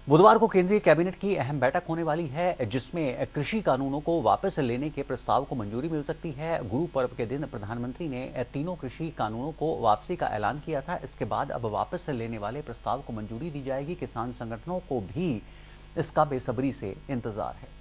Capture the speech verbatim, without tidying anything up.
बुधवार को केंद्रीय कैबिनेट की अहम बैठक होने वाली है, जिसमें कृषि कानूनों को वापस लेने के प्रस्ताव को मंजूरी मिल सकती है। गुरु पर्व के दिन प्रधानमंत्री ने तीनों कृषि कानूनों को वापसी का ऐलान किया था। इसके बाद अब वापस लेने वाले प्रस्ताव को मंजूरी दी जाएगी। किसान संगठनों को भी इसका बेसब्री से इंतजार है।